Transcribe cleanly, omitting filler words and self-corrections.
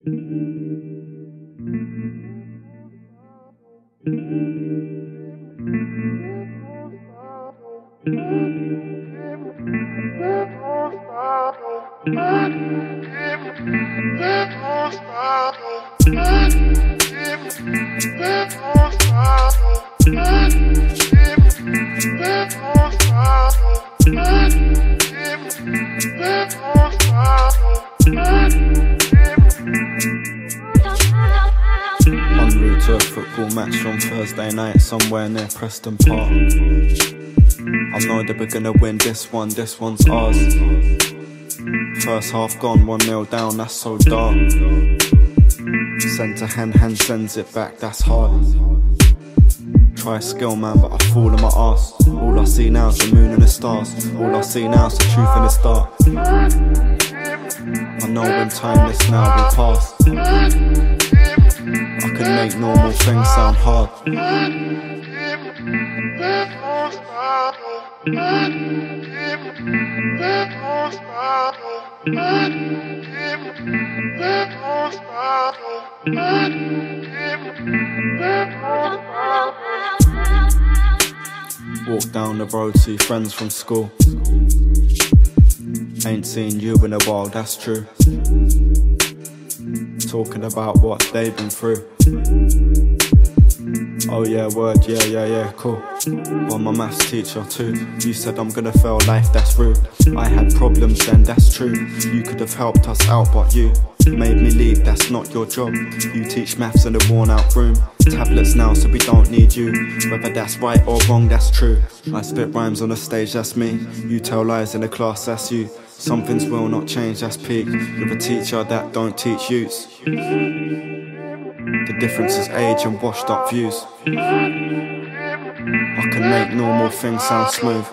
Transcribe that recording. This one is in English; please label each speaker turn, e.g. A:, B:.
A: En route to a football match on Thursday night somewhere near Preston Park. I know that we're gonna win this one's ours. First half gone, 1-0 down, that's so dark. Centre hand sends it back, that's hard. Try skill man, but I fall on my arse. All I see now is the moon and the stars. All I see now is the truth in the start. I know when timeless now will pass. I can make normal things sound hard. Walk down the road, see friends from school. Ain't seen you in a while, that's true. Talking about what they've been through. Oh yeah, word, yeah, cool. Well, my maths teacher too. You said I'm gonna fail life, that's rude. I had problems then, that's true. You could have helped us out, but you made me leave, that's not your job. You teach maths in a worn out room. Tablets now, so we don't need you. Whether that's right or wrong, that's true. I spit rhymes on the stage, that's me. You tell lies in the class, that's you. Some things will not change, that's peak. You're a teacher that don't teach youths. The difference is age and washed up views. I can make normal things sound smooth.